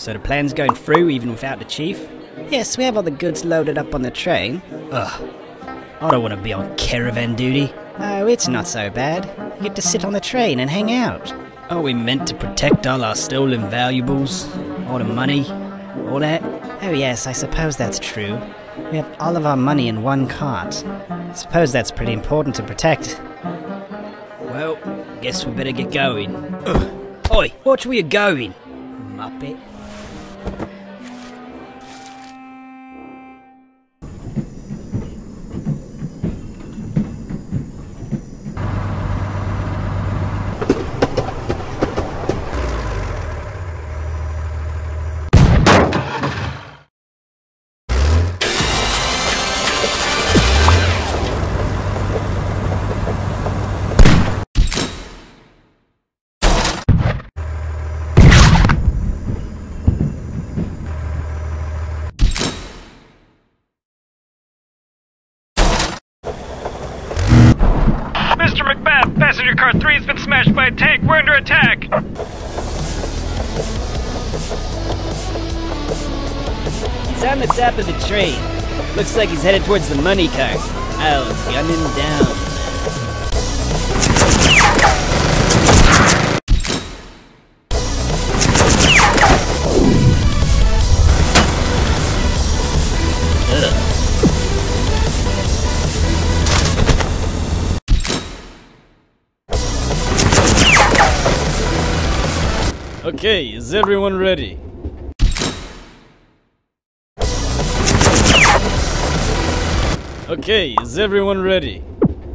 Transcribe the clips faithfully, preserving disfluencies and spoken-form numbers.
So the plan's going through even without the chief? Yes, we have all the goods loaded up on the train. Ugh. I don't want to be on caravan duty. Oh, it's not so bad. You get to sit on the train and hang out. Are we meant to protect all our stolen valuables? All the money? All that? Oh yes, I suppose that's true. We have all of our money in one cart. I suppose that's pretty important to protect. Well, guess we better get going. Ugh. Oi, watch where you're going, muppet. Mister Macbeth, passenger car three has been smashed by a tank. We're under attack. He's on the top of the train. Looks like he's headed towards the money cart. I'll gun him down. Okay, is everyone ready? Okay, is everyone ready?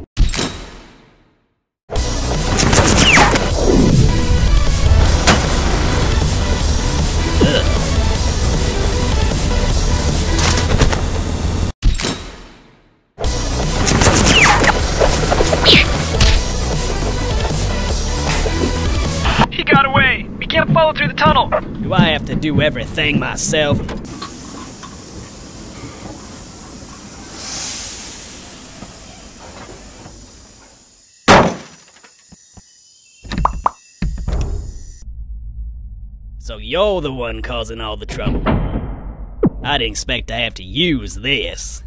He got away. We can't follow through the tunnel. Do I have to do everything myself? So you're the one causing all the trouble. I didn't expect to have to use this.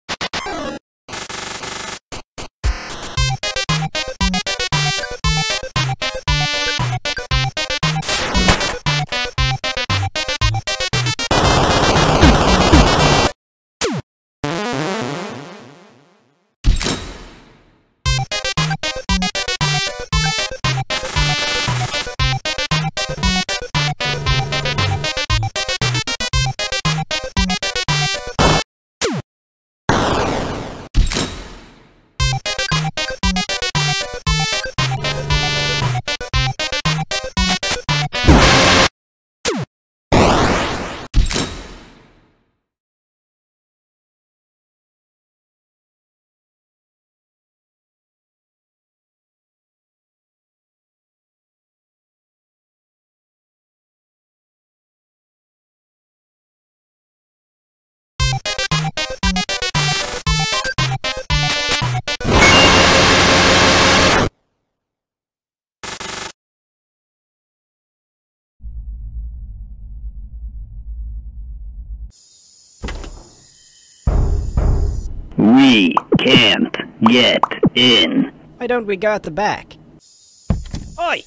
We can't get in. Why don't we go at the back? Oi!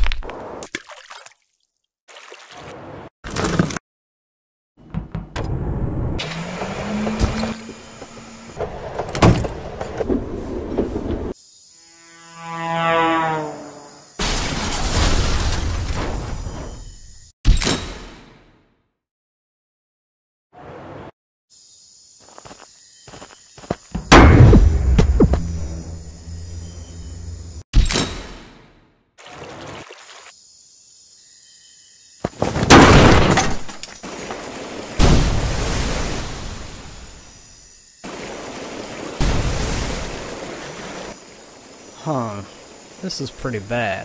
Huh. This is pretty bad.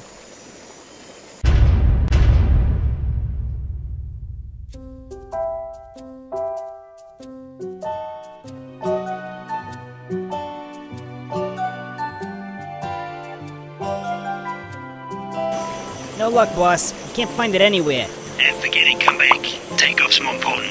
No luck, boss. You can't find it anywhere. If Forget it, come back. Takeoff's more important.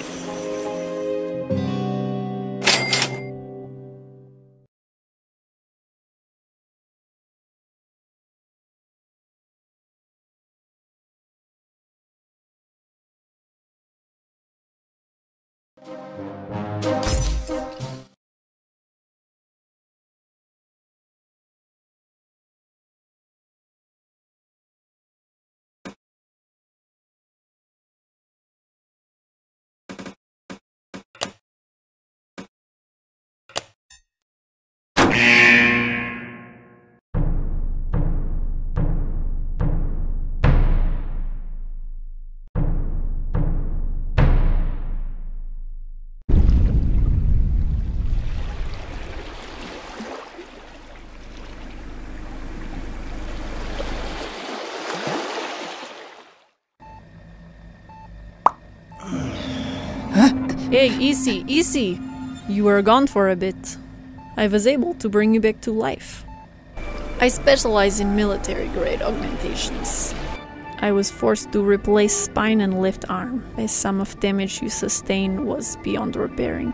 Hey, easy, easy! You were gone for a bit. I was able to bring you back to life. I specialize in military-grade augmentations. I was forced to replace spine and left arm, as some of damage you sustained was beyond repairing.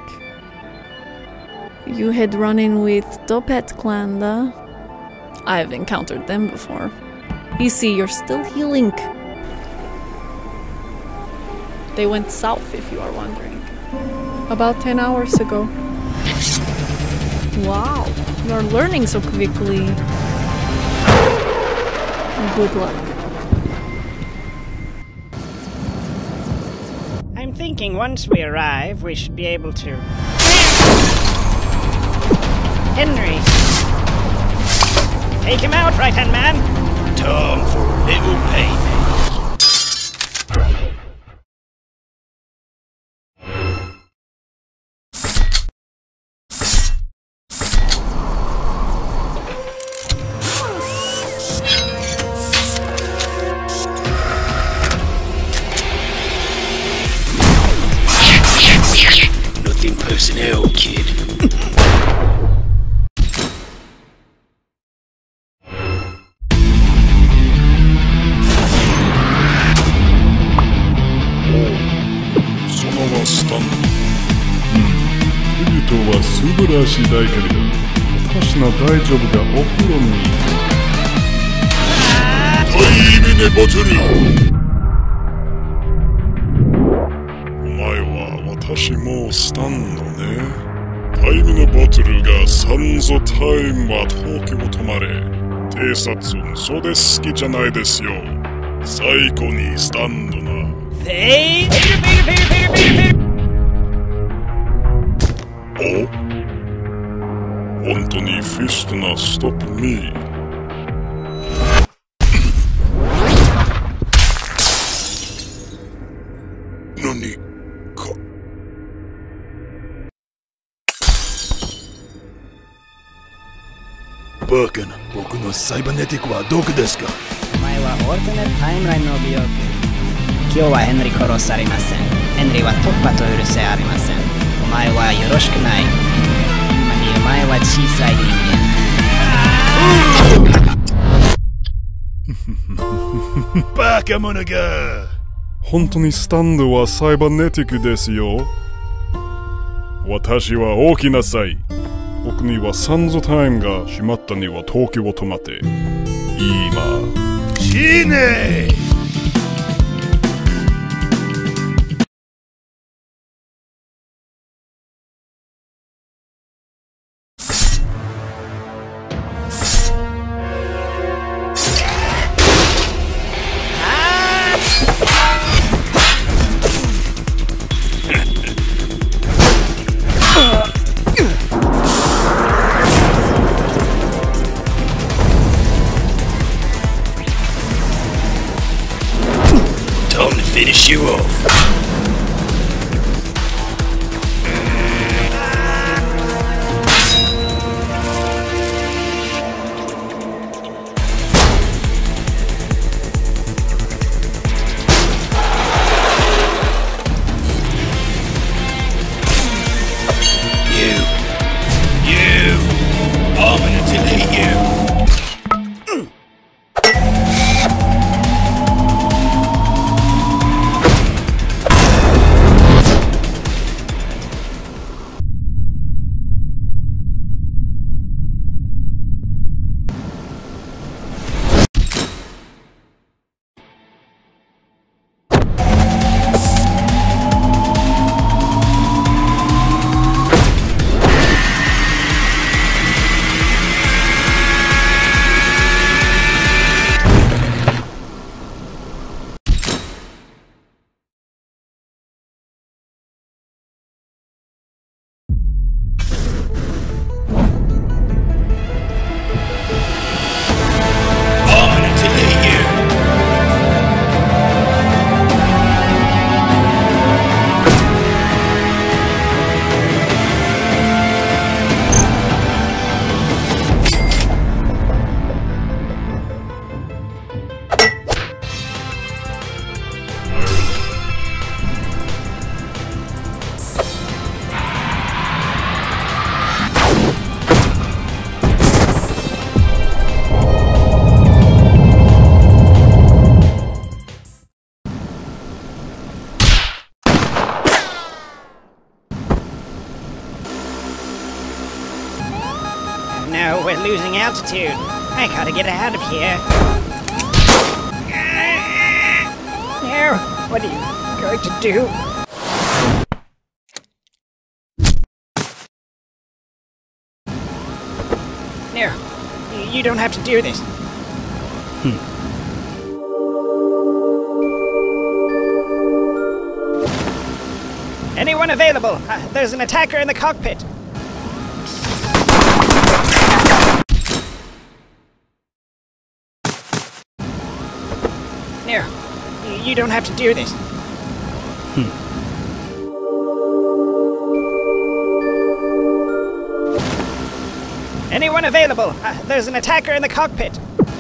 You had run in with Topet Clan, though. I've encountered them before. Easy, you're still healing. They went south, if you are wondering. About ten hours ago. Wow, you are learning so quickly. Good luck. I'm thinking once we arrive, we should be able to... Henry! Take him out, right-hand man! Time for a little payment. Nothing personnel, kid. は素晴らしい大狩りだ。私の大丈夫がお風呂に。タイムネボトル。お前は私もスタンドね。タイムネボトルがサンゾタイムは東京止まれ。偵察そうです好きじゃないですよ。最高にスタンドな。 フェイフェイフェイフェイフェイフェイフェイお本当にフィストなストップミー何かバカな僕のサイバネティックはどこですかお前はオルタネットタイムラインの美容区今日はヘンリー殺されませんヘンリーは突破とうるせありませんお前はよろしくない今にお前は小さい人間バカ者が本当にスタンドはサイバネティックですよ私は大きなさい僕にはサンゾタイムが閉まったには東京を止まって今死ね Finish you off. You. You. I'm gonna delete you. losing altitude. I gotta get out of here. No, what are you going to do? No, you don't have to do this. Hmm. Anyone available? Uh, there's an attacker in the cockpit. No, you don't have to do this. Hmm. Anyone available? Uh, there's an attacker in the cockpit.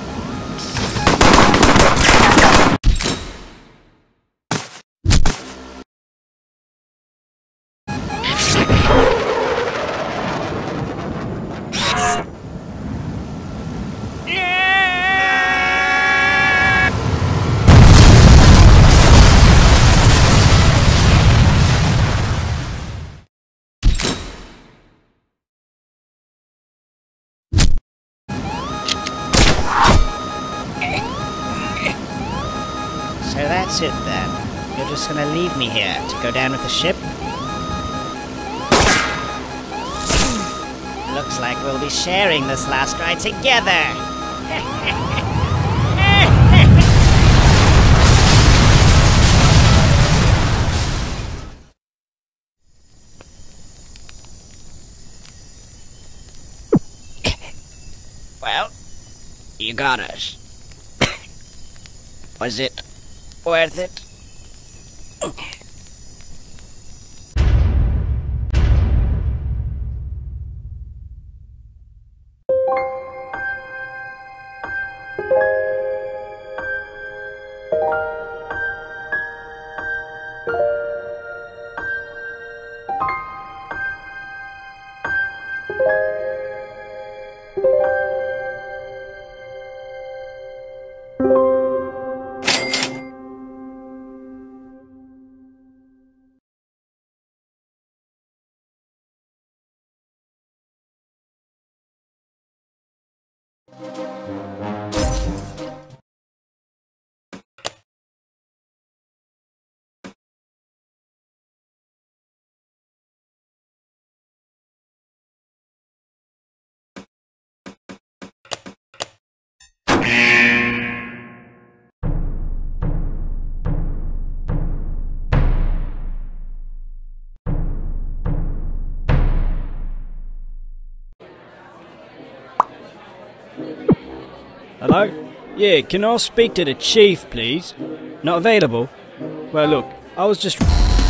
So that's it then. You're just gonna leave me here to go down with the ship? Looks like we'll be sharing this last ride together! Well, you got us. Was it worth it? Hello? Yeah, can I speak to the chief, please? Not available? Well, look, I was just...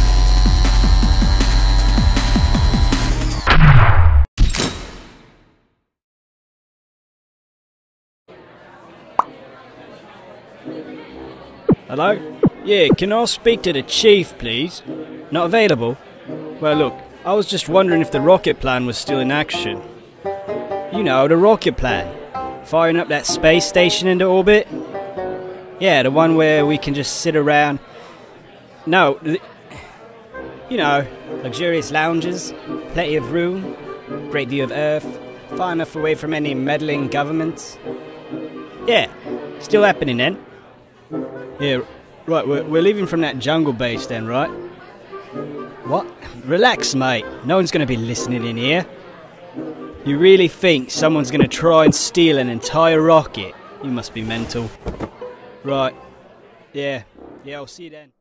Hello? Yeah, can I speak to the chief, please? Not available? Well, look, I was just wondering if the rocket plan was still in action. You know, the rocket plan. Firing up that space station into orbit? Yeah, the one where we can just sit around... No, you know, luxurious lounges, plenty of room, great view of Earth, far enough away from any meddling governments. Yeah, still happening then. Yeah, right, we're, we're leaving from that jungle base then, right? What? Relax, mate. No one's going to be listening in here. You really think someone's going to try and steal an entire rocket? You must be mental. Right. Yeah. Yeah, I'll see you then.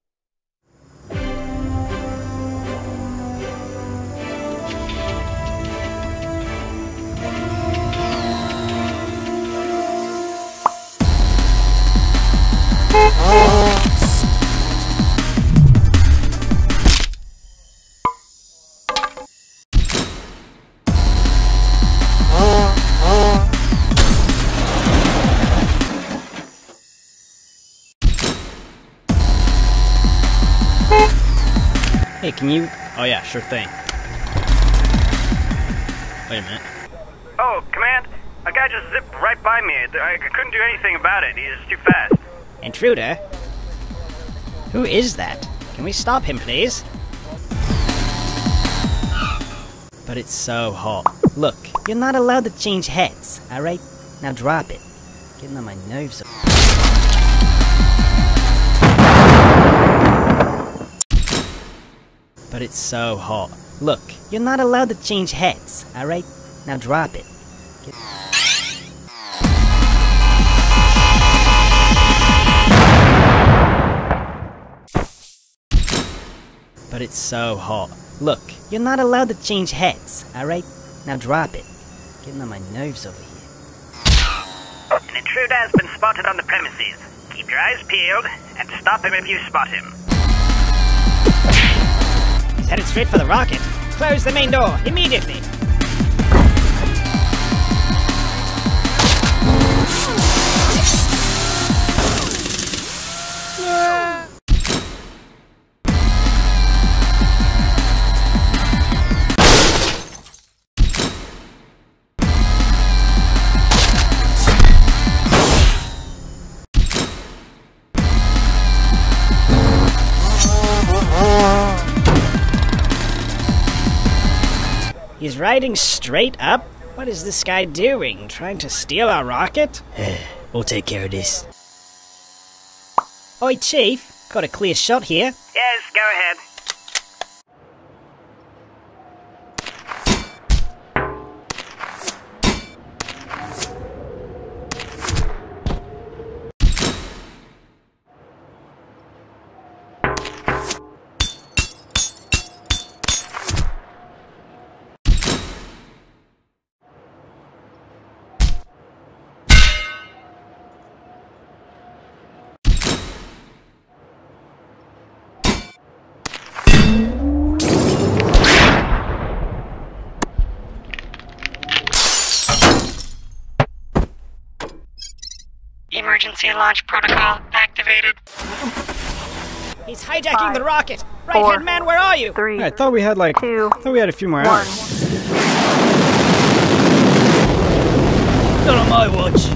Hey, can you... Oh yeah, sure thing. Wait a minute. Oh, Command, a guy just zipped right by me. I couldn't do anything about it. He's too fast. Intruder? Who is that? Can we stop him, please? But it's so hot. Look, you're not allowed to change heads, alright? Now drop it. Getting on my nerves. But it's so hot. Look, you're not allowed to change heads, alright? Now drop it. Get But it's so hot. Look, you're not allowed to change heads, alright? Now drop it. Getting on my nerves over here. An intruder has been spotted on the premises. Keep your eyes peeled and stop him if you spot him. He's headed straight for the rocket. Close the main door, immediately! He's riding straight up? What is this guy doing? Trying to steal our rocket? We'll take care of this. Oi, Chief. Got a clear shot here. Yes, go ahead. Emergency launch protocol activated. He's hijacking Five, the rocket! Right four, hand man, where are you? Three, I thought we had like, two, I thought we had a few more one. hours. Not on my watch.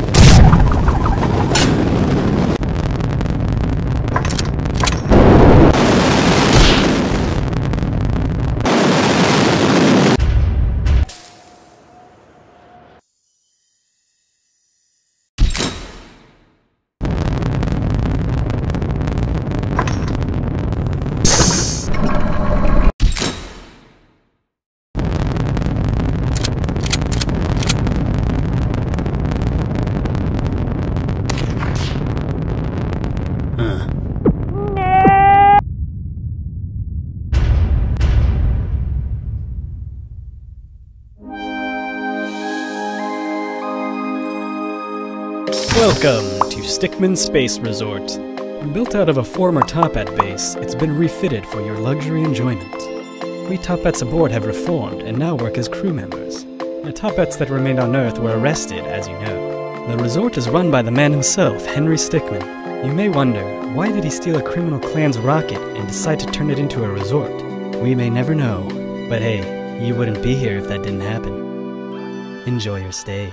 Welcome to Stickmin Space Resort. Built out of a former Toppat base, it's been refitted for your luxury enjoyment. We Toppats aboard have reformed and now work as crew members. The Toppats that remained on Earth were arrested, as you know. The resort is run by the man himself, Henry Stickmin. You may wonder, why did he steal a criminal clan's rocket and decide to turn it into a resort? We may never know, but hey, you wouldn't be here if that didn't happen. Enjoy your stay.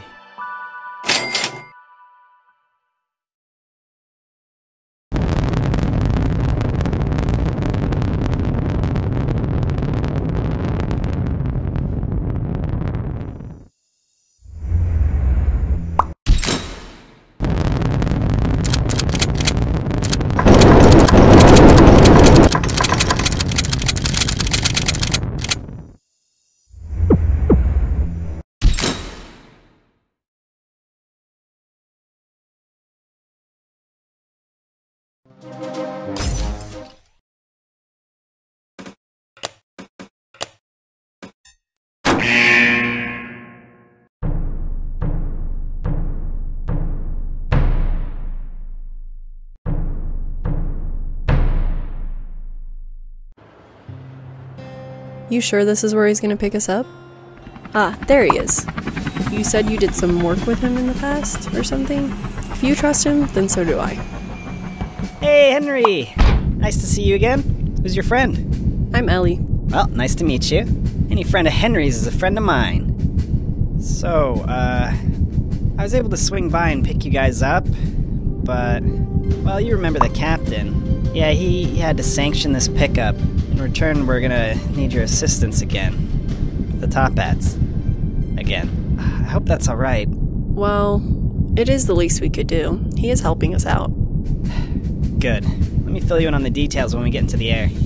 You sure this is where he's gonna pick us up? Ah, there he is. You said you did some work with him in the past, or something? If you trust him, then so do I. Hey, Henry! Nice to see you again. Who's your friend? I'm Ellie. Well, nice to meet you. Any friend of Henry's is a friend of mine. So, uh... I was able to swing by and pick you guys up, but... Well, you remember the captain. Yeah, he, he had to sanction this pickup. In return, we're gonna need your assistance again. The Toppats. again. I hope that's alright. Well, it is the least we could do. He is helping us out. Good. Let me fill you in on the details when we get into the air.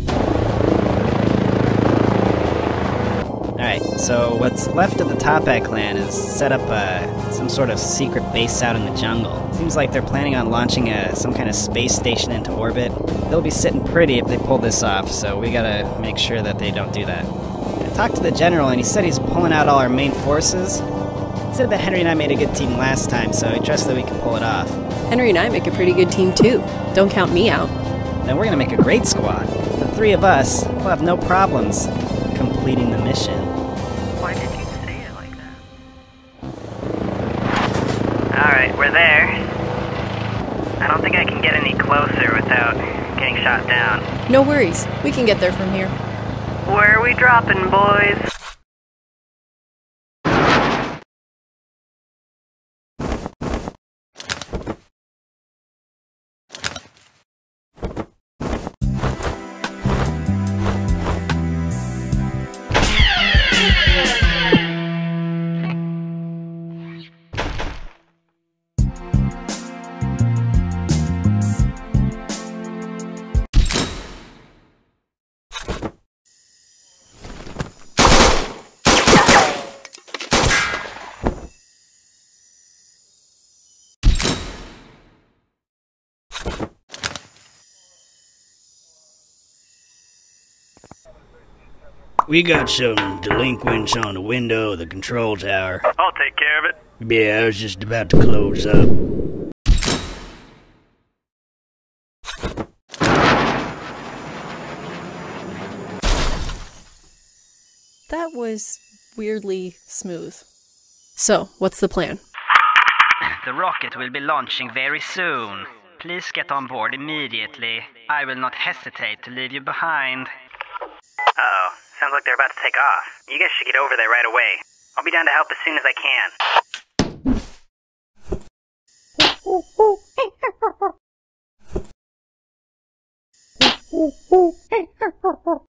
Alright, so what's left of the Toppat clan is set up uh, some sort of secret base out in the jungle. Seems like they're planning on launching a, some kind of space station into orbit. They'll be sitting pretty if they pull this off, so we gotta make sure that they don't do that. I talked to the general and he said he's pulling out all our main forces. He said that Henry and I made a good team last time, so he trusts that we can pull it off. Henry and I make a pretty good team too. Don't count me out. Then we're gonna make a great squad. The three of us will have no problems completing the mission. Why did you say it like that? Alright, we're there. I don't think I can get any closer without getting shot down. No worries. We can get there from here. Where are we dropping, boys? We got some delinquents on the window of the control tower. I'll take care of it. Yeah, I was just about to close up. That was weirdly smooth. So, what's the plan? The rocket will be launching very soon. Please get on board immediately. I will not hesitate to leave you behind. Uh-oh. Sounds like they're about to take off. You guys should get over there right away. I'll be down to help as soon as I can.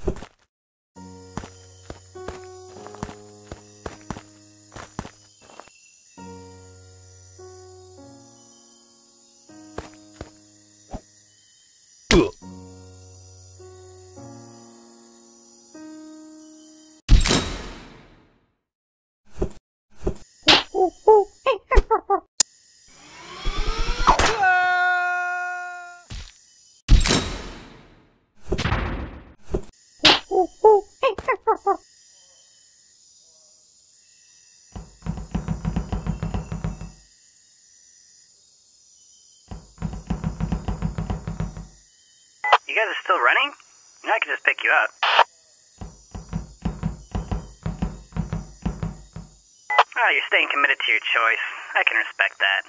You guys are still running? You know I can just pick you up. Oh, you're staying committed to your choice. I can respect that.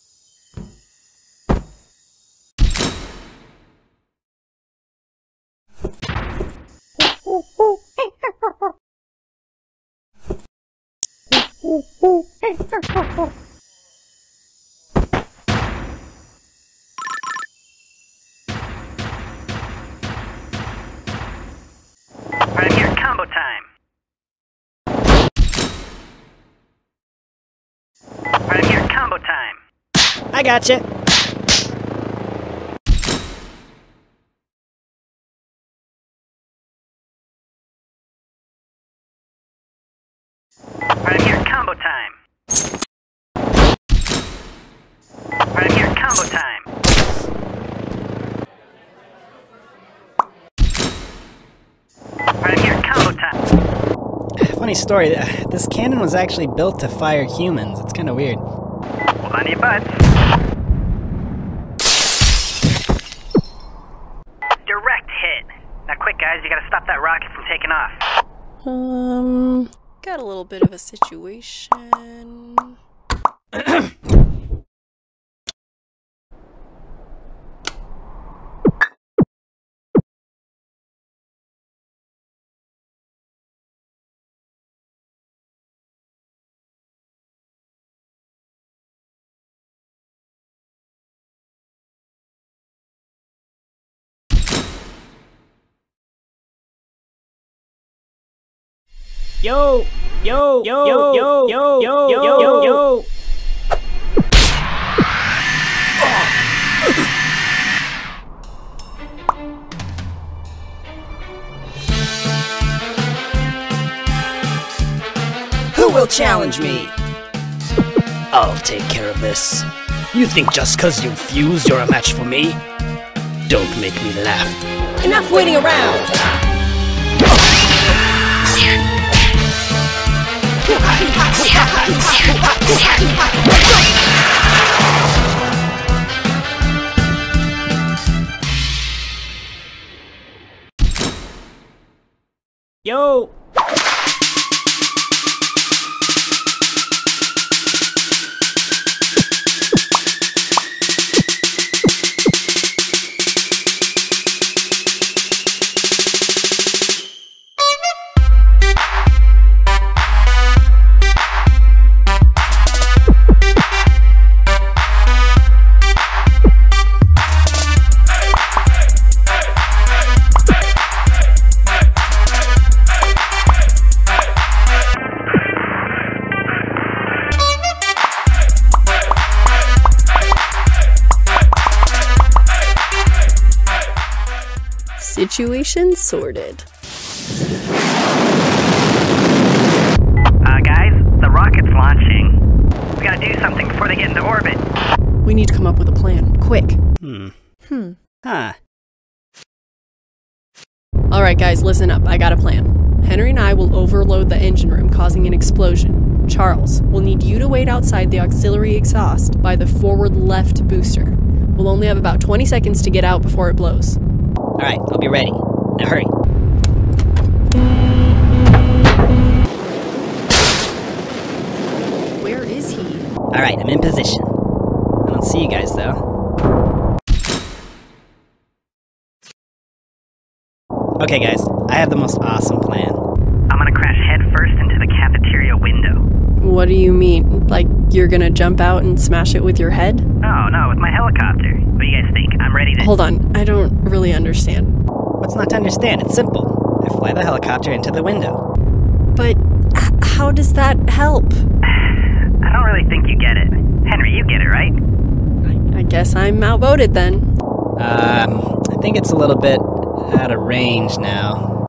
Right here, combo time. Right here, combo time. I gotcha. Right here, combo time. Right here, combo time. Right here, combo time. Funny story, this cannon was actually built to fire humans. It's kind of weird. Hold on to your butts. Direct hit. Now quick guys, you gotta stop that rocket from taking off. Um, got a little bit of a situation. Yo, Yo, yo, yo, yo, yo, yo, yo, yo, yo. Who will challenge me? I'll take care of this. You think just cause you fused you're a match for me? Don't make me laugh. Enough waiting around! Yo! Situation sorted. Uh, guys, the rocket's launching. We gotta do something before they get into orbit. We need to come up with a plan, quick. Hmm. Hmm. Huh. Alright guys, listen up, I got a plan. Henry and I will overload the engine room, causing an explosion. Charles, we'll need you to wait outside the auxiliary exhaust by the forward left booster. We'll only have about twenty seconds to get out before it blows. Alright, I'll be ready. Now hurry. Where is he? Alright, I'm in position. I don't see you guys, though. Okay, guys, I have the most awesome plan. I'm gonna crash head first into the cafeteria window. What do you mean? Like, you're gonna jump out and smash it with your head? No, no, with my helicopter. What do you guys think? I'm ready to- Hold on, I don't really understand. What's not to understand? It's simple. I fly the helicopter into the window. But h- how does that help? I don't really think you get it. Henry, you get it, right? I, I guess I'm outvoted then. Um, I think it's a little bit out of range now.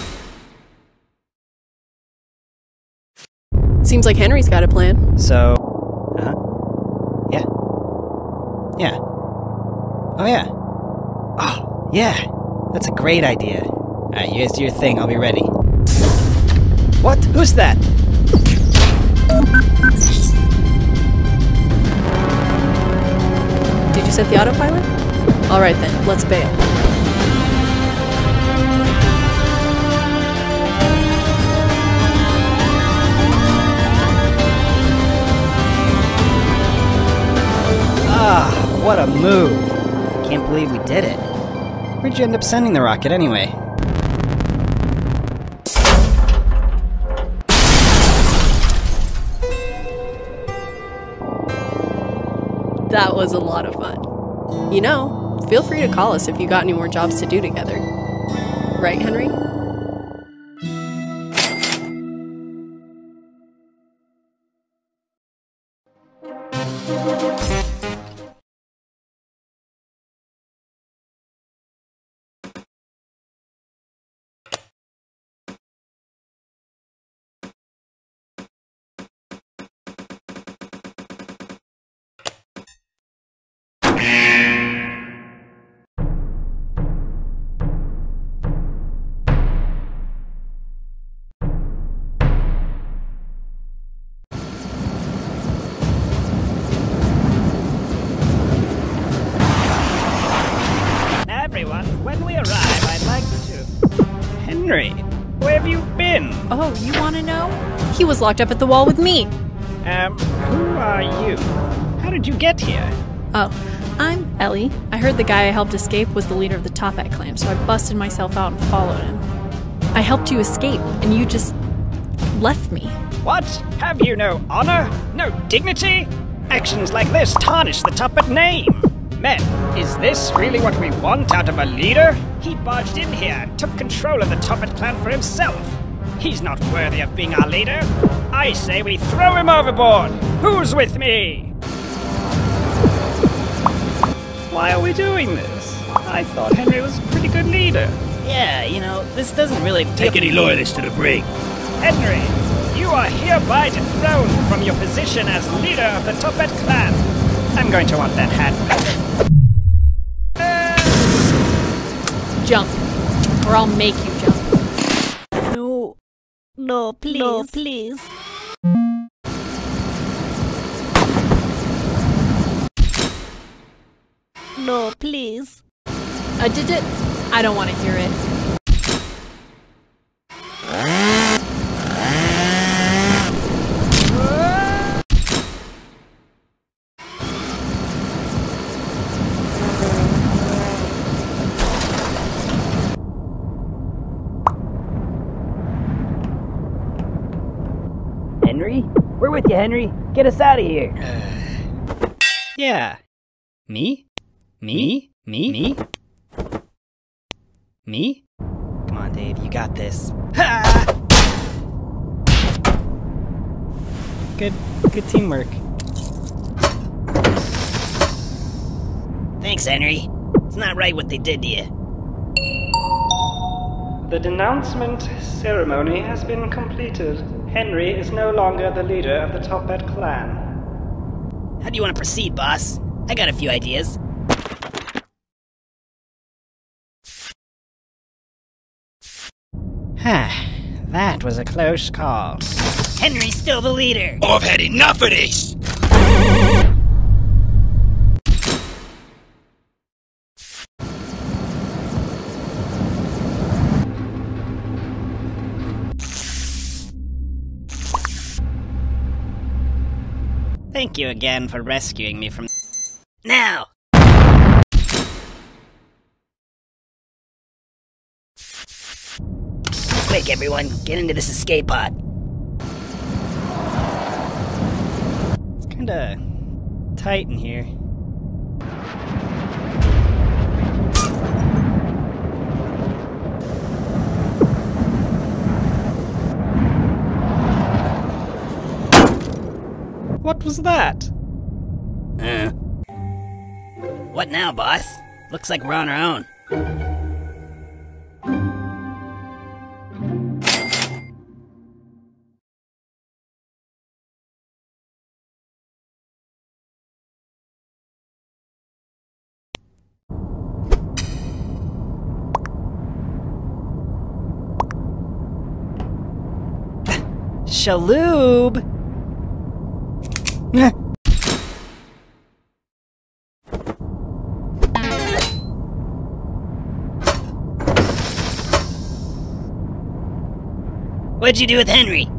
Seems like Henry's got a plan. So, uh-huh. Yeah. Yeah. Oh, yeah. Oh, yeah. That's a great idea. Alright, you guys do your thing, I'll be ready. What? Who's that? Did you set the autopilot? Alright then, let's bail. Ah, what a move. Can't believe we did it. Where'd you end up sending the rocket anyway? That was a lot of fun. You know, feel free to call us if you got any more jobs to do together. Right, Henry? Everyone, when we arrive, I'd like to... Henry, where have you been? Oh, you want to know? He was locked up at the wall with me. Um, who are you? How did you get here? Oh, I'm Ellie. I heard the guy I helped escape was the leader of the Topak clan, so I busted myself out and followed him. I helped you escape, and you just left me. What? Have you no honor? No dignity? Actions like this tarnish the Topak name. Men, is this really what we want out of a leader? He barged in here and took control of the Topak clan for himself. He's not worthy of being our leader. I say we throw him overboard. Who's with me? Why are we doing this? I thought Henry was a pretty good leader. Yeah, you know, this doesn't really Take any loyalists to the brig. Henry, you are hereby dethroned from your position as leader of the Topet clan. I'm going to want that hat back. Jump. Or I'll make you jump. No. No, please. No, please. No, please. I did it. I don't want to hear it. Henry? We're with you, Henry. Get us out of here. Yeah. Me? Me? Me? Me? Me? Come on, Dave, you got this. Ha! Good, good teamwork. Thanks, Henry. It's not right what they did to you. The denouncement ceremony has been completed. Henry is no longer the leader of the Topet clan. How do you want to proceed, boss? I got a few ideas. That was a close call. Henry's still the leader! I've had enough of this! Thank you again for rescuing me from... Now! Quick, everyone, get into this escape pod. It's kinda tight in here. What was that? Uh. What now, boss? Looks like we're on our own. Shaloob! What'd you do with Henry?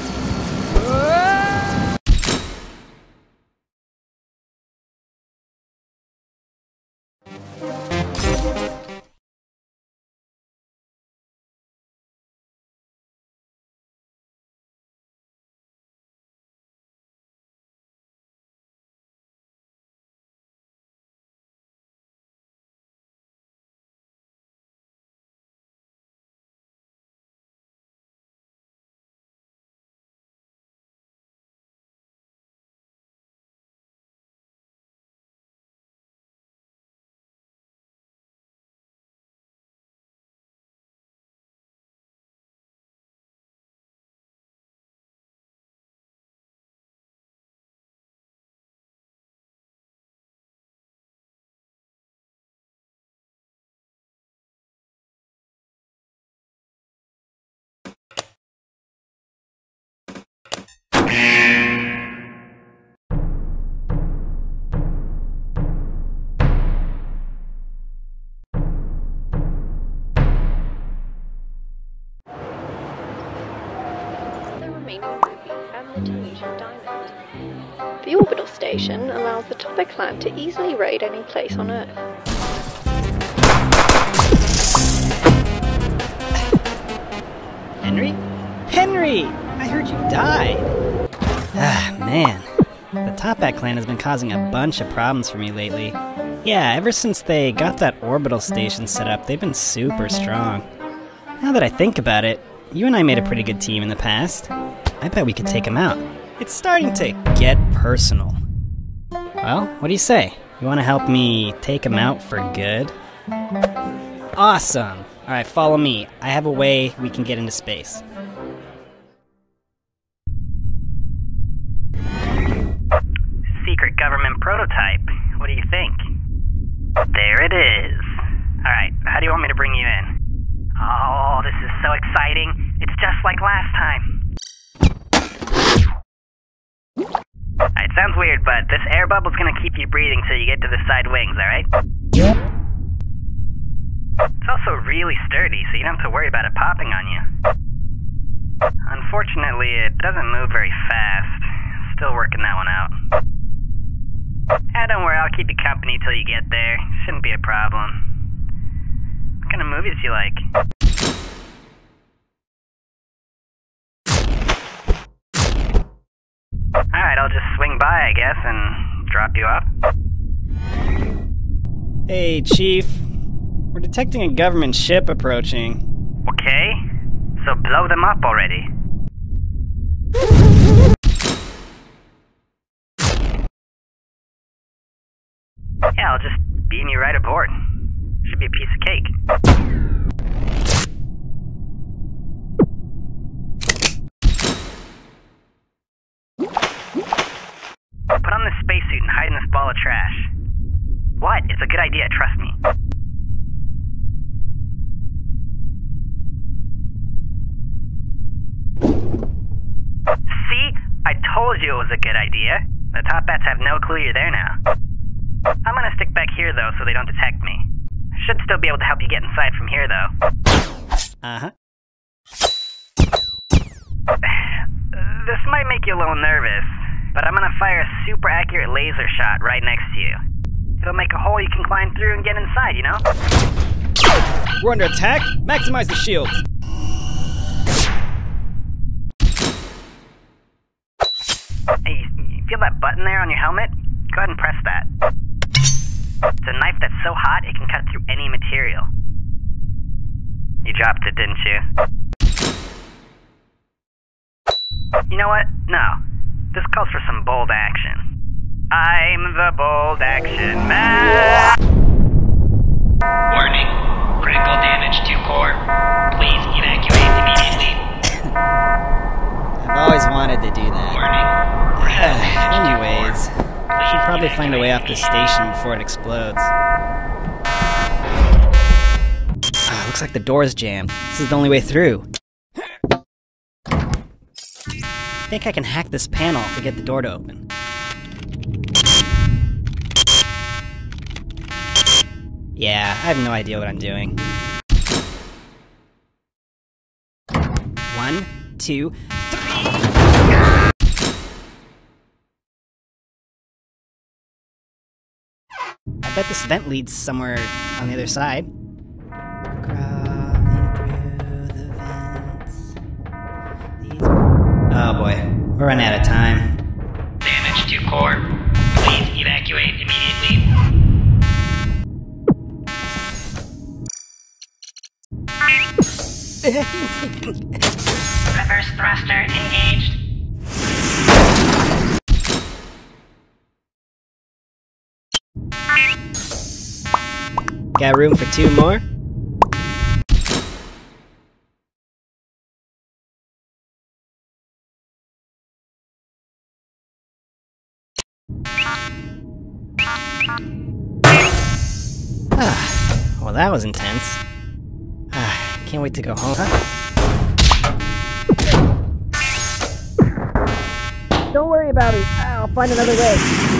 The orbital station allows the Topet clan to easily raid any place on Earth. Henry? Henry! I heard you died! Ah, man. The Topet clan has been causing a bunch of problems for me lately. Yeah, ever since they got that orbital station set up, they've been super strong. Now that I think about it, you and I made a pretty good team in the past. I bet we could take him out. It's starting to get personal. Well, what do you say? You want to help me take him out for good? Awesome! Alright, follow me. I have a way we can get into space. Secret government prototype. What do you think? There it is. Alright, how do you want me to bring you in? Oh, this is so exciting. It's just like last time. It sounds weird, but this air bubble's gonna keep you breathing till you get to the side wings, alright? It's also really sturdy, so you don't have to worry about it popping on you. Unfortunately, it doesn't move very fast. Still working that one out. Ah, don't worry, I'll keep you company till you get there. Shouldn't be a problem. What kind of movies do you like? Alright, I'll just swing by, I guess, and drop you off. Hey, Chief. We're detecting a government ship approaching. Okay, so blow them up already. Yeah, I'll just beam you right aboard. Should be a piece of cake. Put on this spacesuit and hide in this ball of trash. What? It's a good idea, trust me. See? I told you it was a good idea. The top bats have no clue you're there now. I'm gonna stick back here, though, so they don't detect me. I should still be able to help you get inside from here, though. Uh-huh. This might make you a little nervous, but I'm gonna fire a super accurate laser shot right next to you. It'll make a hole you can climb through and get inside, you know? We're under attack? Maximize the shields. Hey, you, you feel that button there on your helmet? Go ahead and press that. It's a knife that's so hot it can cut through any material. You dropped it, didn't you? You know what? No. This calls for some bold action. I'm the bold action man! Warning. Critical damage to core. Please evacuate immediately. I've always wanted to do that. Warning. Anyways, I should probably find a way off this station before it explodes. Ah, looks like the door's jammed. This is the only way through. I think I can hack this panel to get the door to open. Yeah, I have no idea what I'm doing. One, two, three! I bet this vent leads somewhere on the other side. Crawling through the vents. These... Oh boy, we're running out of time. Damage to core. Please evacuate immediately. Reverse thruster engaged. Got room for two more? Ah, well that was intense. Ah, can't wait to go home, huh? Don't worry about it. I'll find another way.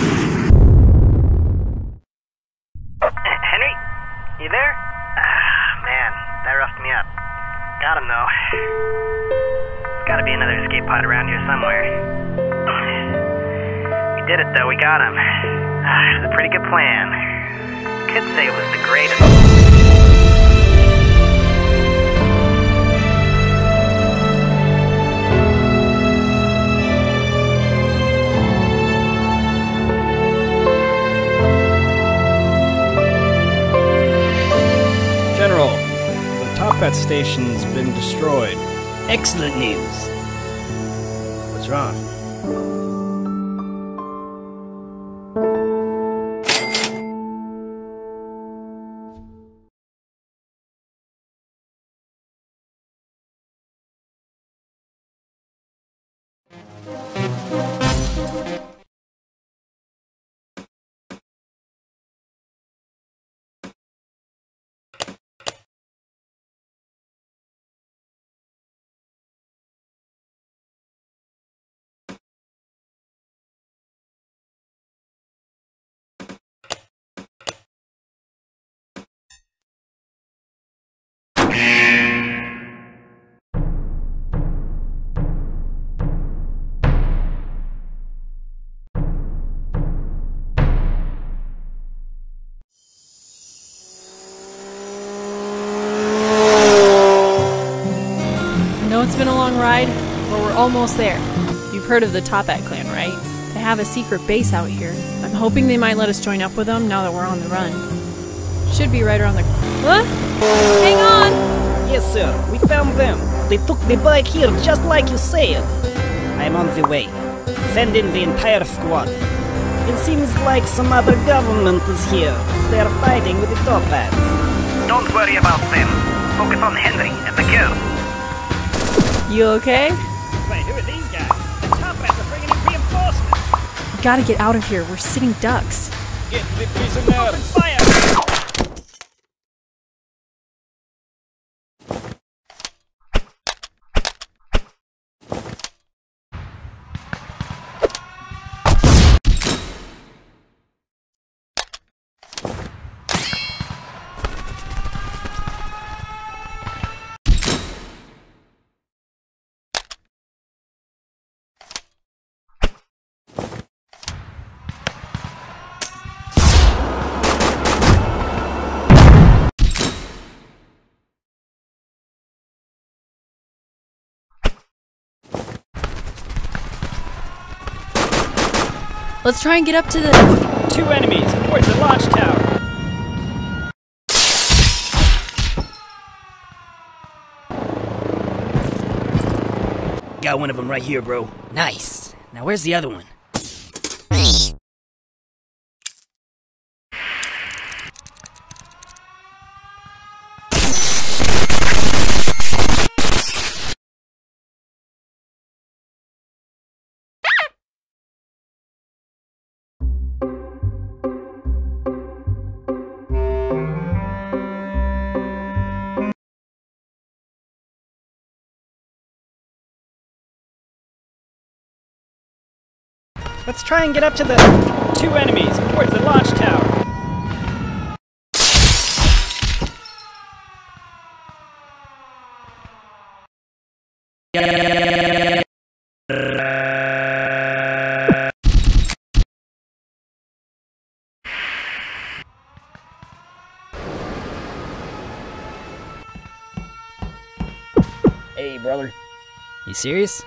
Henry? You there? Ah, man, that roughed me up. Got him, though. There's gotta be another escape pod around here somewhere. We did it, though. We got him. Ah, it was a pretty good plan. Could say it was the greatest. General, the top bat station's been destroyed. Excellent news. What's wrong? It's been a long ride, but we're almost there. You've heard of the Topat clan, right? They have a secret base out here. I'm hoping they might let us join up with them now that we're on the run. Should be right around the... What? Hang on! Yes, sir. We found them. They took the bike here just like you said. I am on the way. Send in the entire squad. It seems like some other government is here. They are fighting with the Topats. Don't worry about them. Focus on Henry and the girl. You okay? Wait, who are these guys? The Topats are bringing in reinforcements! We gotta get out of here. We're sitting ducks. Get the prisoners! Fire! Let's try and get up to the... Two enemies towards the launch tower! Got one of them right here, bro. Nice. Now where's the other one? Let's try and get up to the... Two enemies towards the launch tower! Hey, brother. You serious?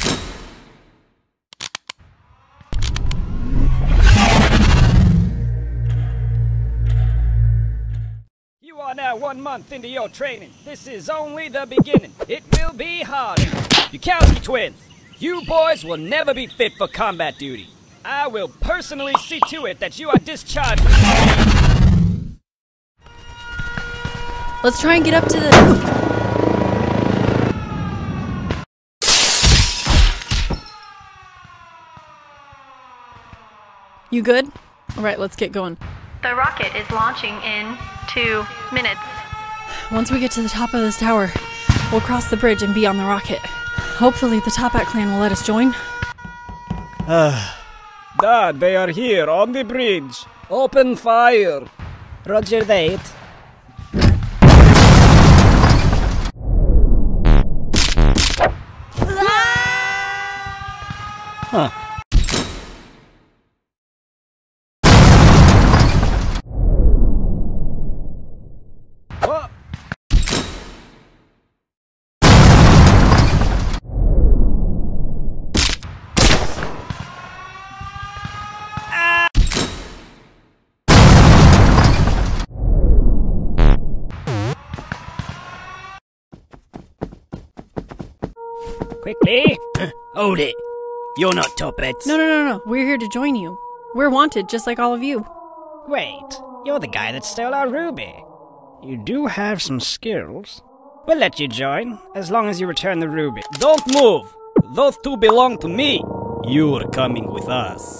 You are now one month into your training. This is only the beginning. It will be harder. Bukowski twins, you boys will never be fit for combat duty. I will personally see to it that you are discharged from the... Let's try and get up to the... You good? Alright, let's get going. The rocket is launching in two minutes. Once we get to the top of this tower, we'll cross the bridge and be on the rocket. Hopefully the Topat clan will let us join. Dad, they are here on the bridge. Open fire. Roger that. Huh. What? Quickly! Hold it! You're not Toppets. No, no, no, no. We're here to join you. We're wanted, just like all of you. Wait, you're the guy that stole our ruby. You do have some skills. We'll let you join, as long as you return the ruby. Don't move! Those two belong to me! You're coming with us.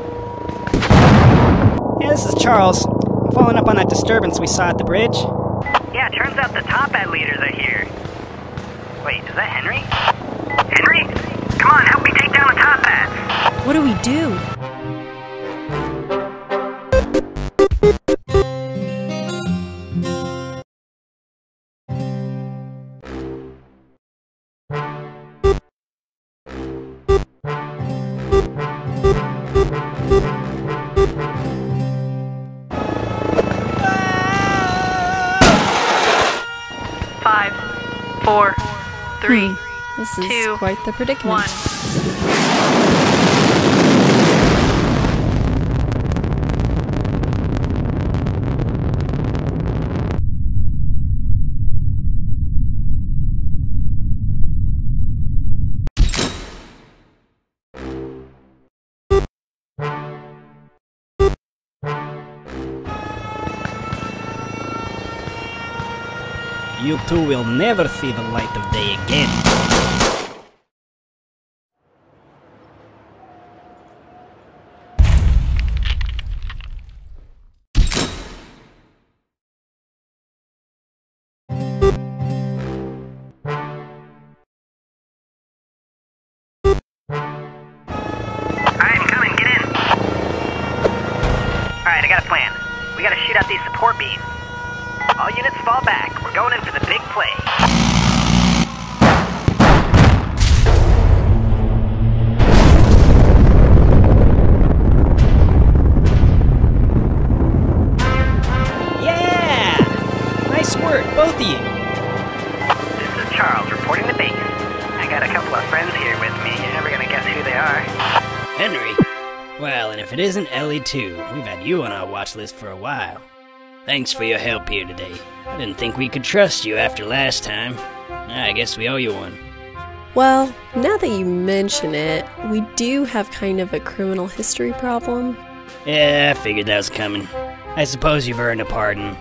Yeah, this is Charles. I'm following up on that disturbance we saw at the bridge. Yeah, turns out the top ad leaders are here. Wait, is that Henry? Henry? Come on, help me take down the top ads! What do we do? Five, four, three, This is two, quite the predicament. one. You two will never see the light of day again. Alright, I'm coming, get in! Alright, I got a plan. We gotta shoot out these support beams. All units fall back. We're going in for the big play. Yeah! Nice work, both of you. This is Charles reporting to base. I got a couple of friends here with me. You're never gonna guess who they are. Henry? Well, and if it isn't Ellie too, we've had you on our watch list for a while. Thanks for your help here today. I didn't think we could trust you after last time. I guess we owe you one. Well, now that you mention it, we do have kind of a criminal history problem. Yeah, I figured that was coming. I suppose you've earned a pardon.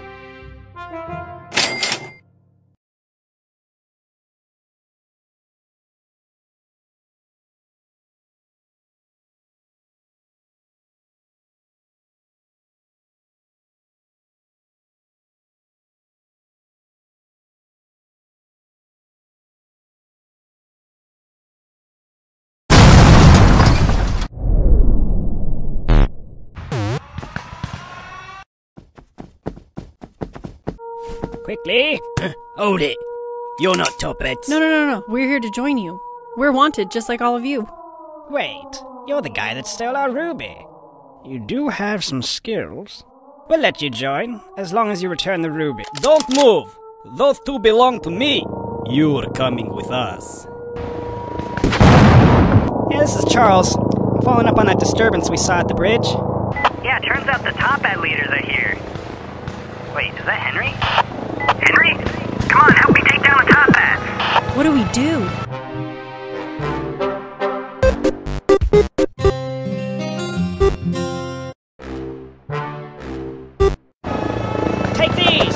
Quickly! Hold it! You're not Toppets. No, no, no, no. We're here to join you. We're wanted, just like all of you. Wait, you're the guy that stole our ruby. You do have some skills. We'll let you join, as long as you return the ruby. Don't move! Those two belong to me! You're coming with us. Yeah, this is Charles. I'm following up on that disturbance we saw at the bridge. Yeah, turns out the top ad leaders are here. Wait, is that Henry? Henry? Come on, help me take down the top ads! What do we do? Take these!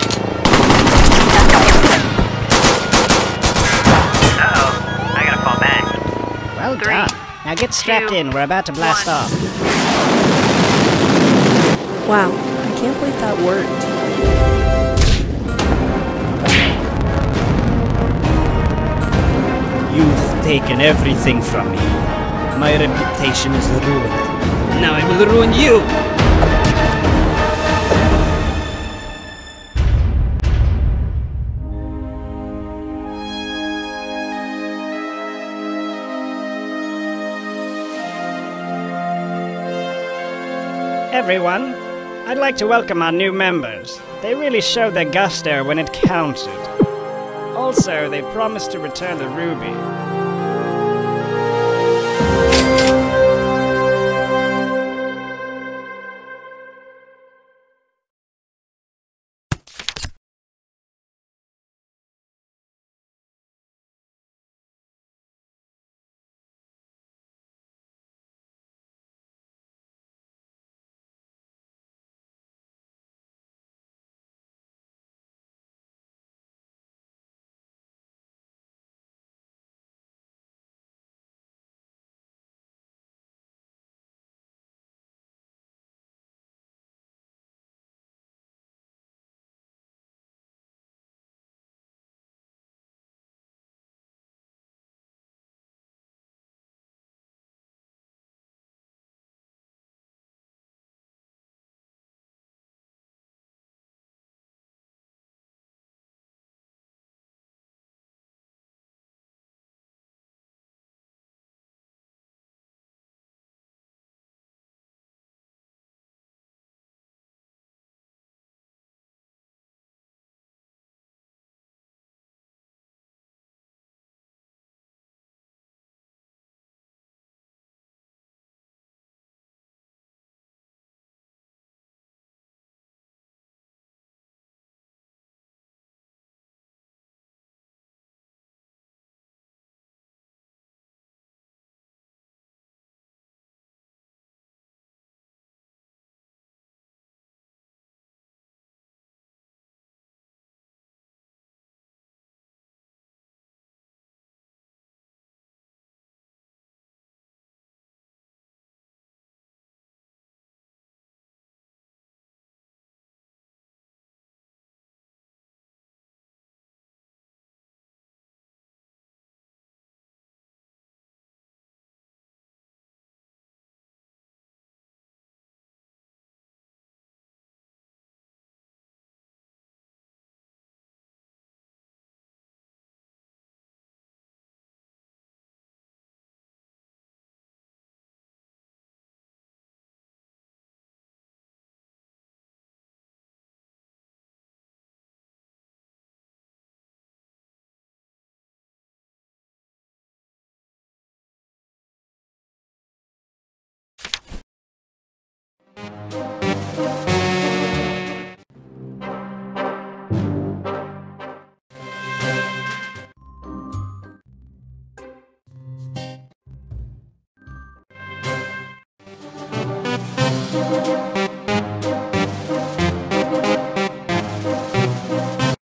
Uh-oh, I gotta fall back. Well Three, done. Now get strapped two, in, we're about to blast one. off. Wow, I can't believe that worked. You've taken everything from me. My reputation is ruined. Now I will ruin you! Everyone, I'd like to welcome our new members. They really showed their gusto when it counted. Also, they promised to return the ruby. Bye.